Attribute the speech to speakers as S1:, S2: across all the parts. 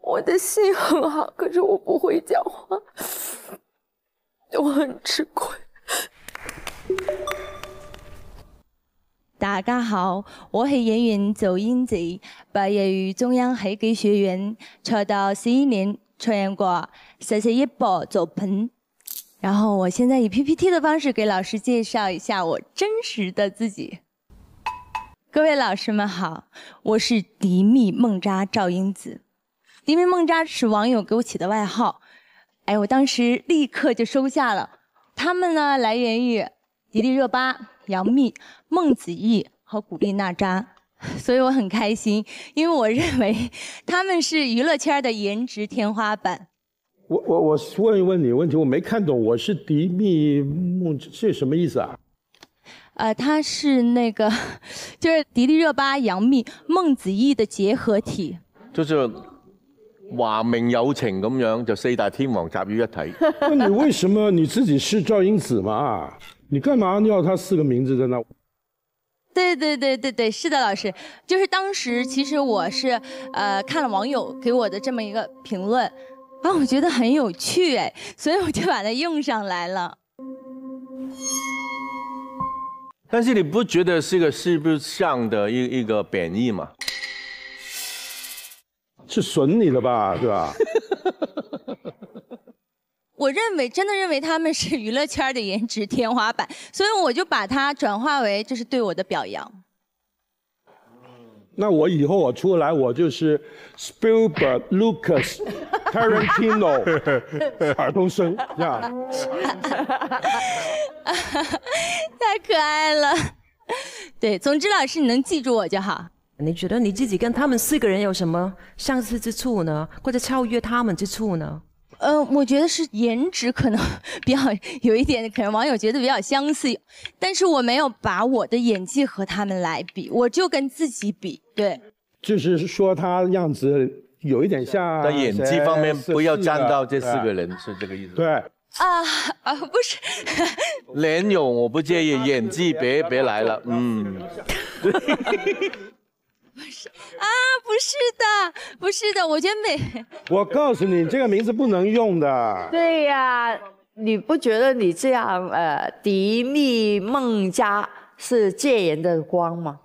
S1: 我的心很好，可是我不会讲话，我很吃亏。
S2: 大家好，我係演員周英子，畢業於中央戲劇學院，出道11年，出演過41部作品。然後我現在以 PPT 的方式給老師介紹一下我真實的自己。各位老師們好，我是迪蜜夢渣趙英子。迪蜜夢渣是網友給我起的外號，哎，我當時立刻就收下了。他們呢來源於迪麗熱巴、楊冪、孟子義和古力娜扎，所以我很開心，因為我認為他們是娛樂圈的顏值天花板。
S3: 我問一問你問題，我沒看懂，我是迪蜜夢是什麼意思啊？
S2: 他是那個，就是迪麗熱巴、楊冪、孟子義的結合體。
S4: 就是華明有情咁樣，就四大天王集於一體。
S3: 那你為什麼你自己是趙英子嘛？你幹嘛要他4個名字在那？
S2: 對，是的，老師，就是當時其實我是看了網友給我的這麼一個評論。啊，我覺得很有趣哎，所以我就把它用上來了。
S4: 但是你不覺得是個四不像的一個貶義嗎？
S3: 是損你的吧，對吧？
S2: 我真的認為他們是娛樂圈的顏值天花板，所以我就把它轉化為這是對我的表揚。
S3: 那我以後我出來，我就是 Spielberg、Lucas、Tarantino 爾冬升，這樣。
S2: 太可愛了。對，總之老師你能記住我就好。
S5: 你覺得你自己跟他們4個人有什麼相似之處呢？或者超越他們之處呢？
S2: 我覺得是顏值可能比較有一點，可能網友覺得比較相似，但是我沒有把我的演技和他們來比，我就跟自己比，對。就是
S3: 說他樣子有一點像。
S4: 在演技方面不要沾到這4個人，是這個意思。
S3: 對。
S4: 不是。臉有我不介意，演技別來了，
S2: 不是的，我覺得
S3: 我告訴你，這個名字不能用的。
S6: 對呀，你不覺得你這樣迪蜜夢渣是戒嚴的光嗎？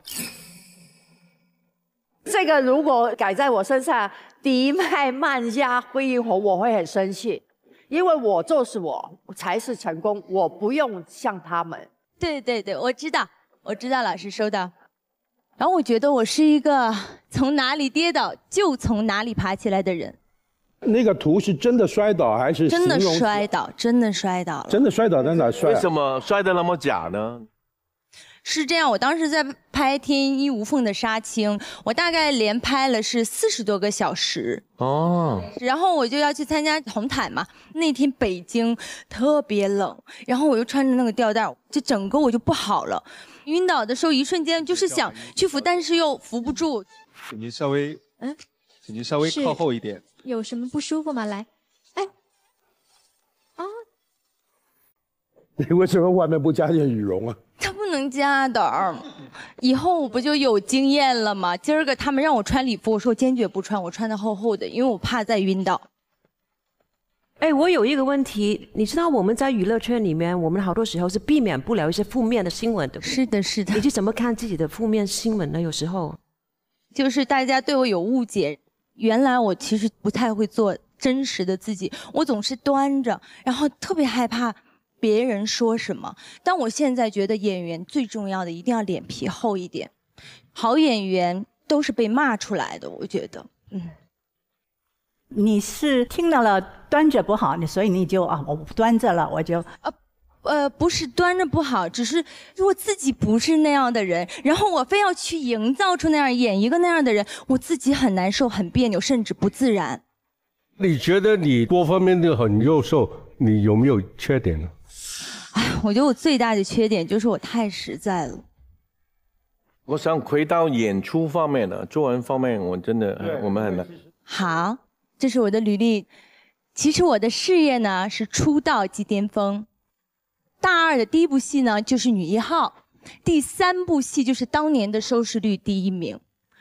S6: 這個如果改在我身上，迪麥曼加惠英紅，我會很生氣，因為我就是我才是成功，我不用像他們。
S2: 對，我知道，老師收到。然後我覺得我是一個從哪裡跌倒就從哪裡爬起來的人。
S3: 那個圖是真的摔倒還是形容？
S2: 真的摔倒，真的摔倒了。
S3: 真的摔倒在哪摔？
S4: 為什麼摔得那麼假呢？
S2: 是這樣，我當時在拍《天衣無縫的殺青》，我大概連拍了是40多個小時。哦。然後我就要去參加紅毯嘛，那天北京特別冷，然後我又穿着那個吊帶，就整個我就不好了。暈倒的時候，一瞬間就是想去扶，但是又扶不住。
S7: 請您稍微靠後一點。
S8: 有什麼不舒服嗎？來，哎，啊，
S3: 你為什麼外面不加件羽絨啊？
S2: 它不能加的，以後我不就有經驗了嗎？今兒個他們讓我穿禮服，我說我堅決不穿，我穿得厚厚的，因為我怕再暈倒。
S5: 哎，我有一個問題，你知道我們在娛樂圈裡面，我們好多時候是避免不了一些負面的新聞的。
S2: 是的，是的。
S5: 你是怎麼看自己的負面新聞呢？有時候，
S2: 就是大家對我有誤解，原來我其實不太會做真實的自己，我總是端着，然後特別害怕別人說什麼。但我現在覺得演員最重要的一定要臉皮厚一點，好演員都是被罵出來的，我覺得，
S9: 你是聽到了端着不好，所以你就我端着了，我就
S2: 不是端着不好，只是如果自己不是那樣的人，然後我非要去營造出那樣演一個那樣的人，我自己很難受、很別扭，甚至不自然。
S10: 你覺得你多方面都很優秀，你有沒有缺點呢？
S2: 我覺得我最大的缺點就是我太實在了。
S4: 我想回到演出方面呢，中文方面我真的我們很難。好。這是我的履歷，其實我的事業呢是出道即巔峰，大2的第1部戲呢就是女1號，第3部戲就是當年的收視率第1名。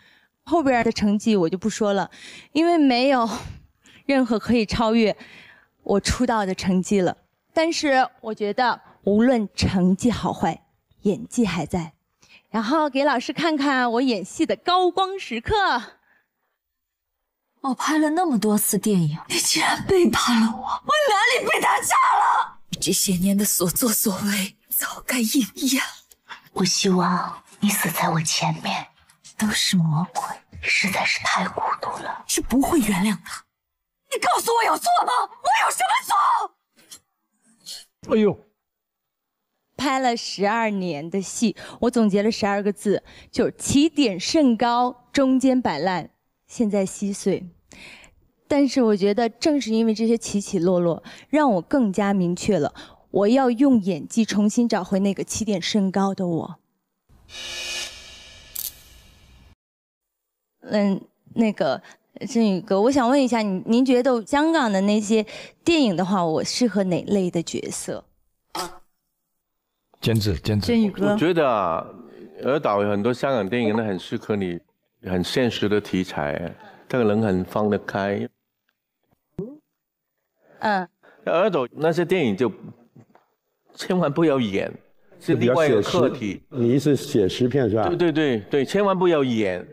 S2: 后边的成绩我就不说了，因为没有任何可以超越我出道的成绩了。但是我觉得无论成绩好坏，演技还在。然后给老师看看我演戏的高光时刻。
S11: 我拍了那么多次电影，你竟然背叛了我，我哪里被他炸了？你这些年的所作所为，早该应验。我希望你死在我前面，都是魔鬼，你实在是太孤独了，是不会原谅的。你告诉我有错吗？我有什么错？
S3: 哎呦！
S2: 拍了12年的戏，我总结了12个字，就是起点甚高，中间摆烂，现在稀碎。但是我觉得正是因为这些起起落落，让我更加明确了，我要用演技重新找回那个起点甚高的我。那个振宇哥，我想问一下您觉得香港的那些电影的话，我适合哪类的角色？
S7: 监制，
S2: 振宇哥，
S4: 我觉得啊，尔导有很多香港电影呢，很适合你，很现实的题材，这个人很放得开。尔导那些电影就千万不要演，是另外一个课题。
S3: 你意思写实片是吧？
S4: 对，千万不要演。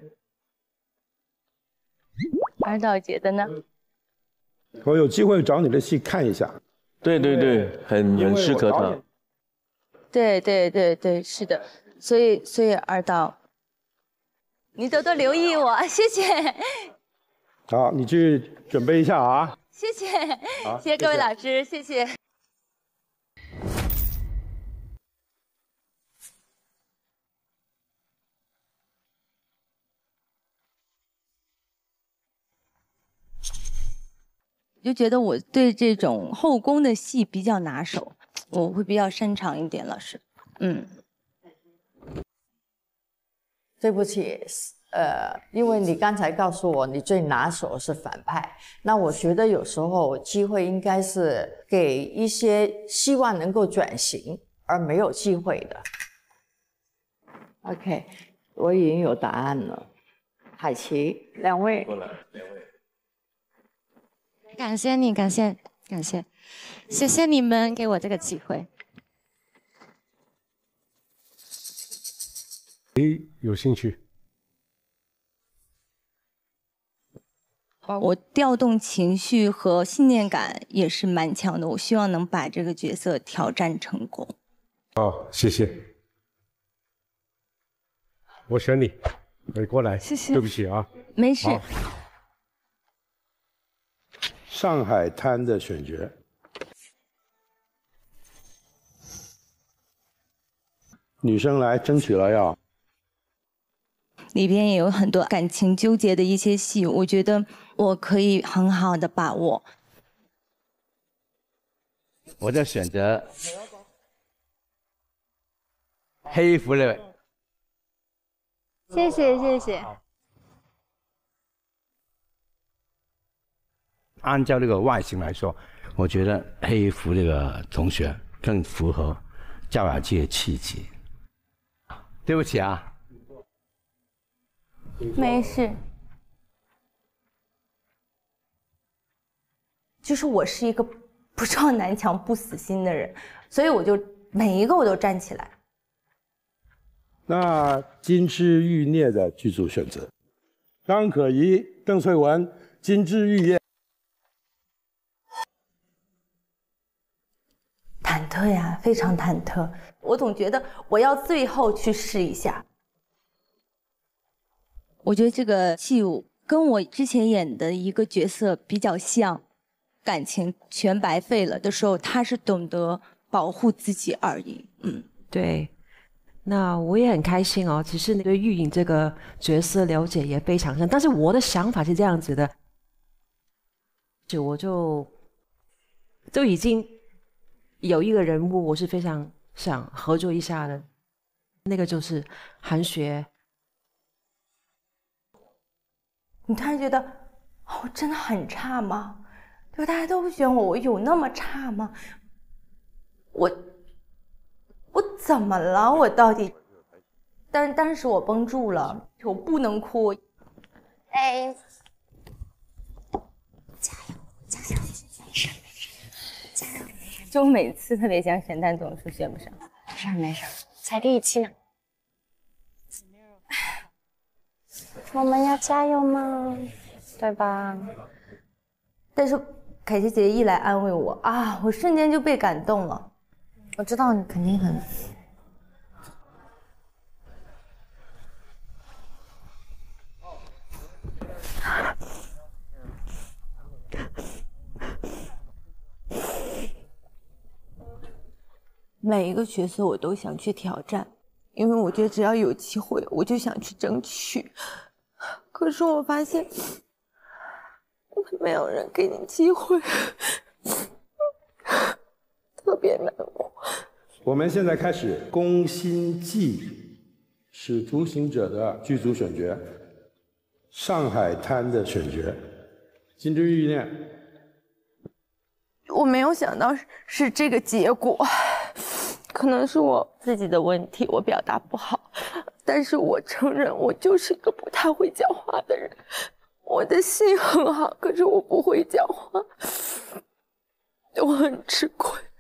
S2: 尔导觉得呢？
S3: 我有机会找你的戏看一下。
S4: 对，很适合他。
S2: 对，是的，所以尔导，你多多留意我，谢谢。
S3: 好，你去准备一下啊。
S2: 谢谢各位老师，谢谢。我就觉得我对这种后宫的戏比较拿手，我会比较擅长一点，老师。
S6: 对不起，因为你刚才告诉我你最拿手是反派，那我觉得有时候机会应该是给一些希望能够转型而没有机会的。OK， 我已经有答案了。海琪，两位。
S8: 感谢你，感谢，谢谢你们给我这个机会。
S10: 有兴趣？
S2: 我调动情绪和信念感也是蛮强的，我希望能把这个角色挑战成功。
S10: 哦，谢谢。我选你，你过来。
S2: 谢谢。
S10: 对不起啊。
S2: 没事。
S3: 上海滩的选角，女生来争取了要。
S2: 里边也有很多感情纠结的一些戏，我觉得我可以很好的把握。
S12: 我就选择黑衣服那位。
S8: 谢谢。
S12: 按照这个外形来说，我觉得黑衣服这个同学更符合赵雅芝的气质。对不起啊。
S2: 没事。就是我是一个不撞南墙不死心的人，所以我就每一个我都站起来。
S3: 那金枝玉孽的剧组选择，张可颐、邓萃雯，金枝玉叶。
S2: 忐忑呀，非常忐忑。我总觉得我要最后去试一下。我觉得这个戏跟我之前演的一个角色比较像，感情全白费了的时候，他是懂得保护自己而已。
S5: 对。那我也很开心哦。其实对玉颖这个角色了解也非常深，但是我的想法是这样子的，我就已经有一个人物，我是非常想合作一下的，那个就是韩雪。
S2: 你突然觉得，我真的很差吗？就大家都不选我，我有那么差吗？我怎么了？我到底？但是我绷住了，我不能哭。
S8: 哎，
S2: 就每次特别想选，但总是选不上。
S8: 没事，才第1期呢。我们要加油吗？对吧？
S2: 但是凯琪姐一来安慰我啊，我瞬间就被感动了。
S8: 我知道你肯定很。
S1: 每一个角色我都想去挑战，因为我觉得只要有机会，我就想去争取。可是我发现，没有人给你机会，特别难过。
S3: 我们现在开始《宫心计》，是独行者的剧组选角，上海滩的选角，金枝欲孽。
S1: 我没有想到是这个结果，可能是我自己的问题，我表达不好。但是我承认，我就是一个不太会讲话的人。我的心很好，可是我不会讲话，我很吃亏。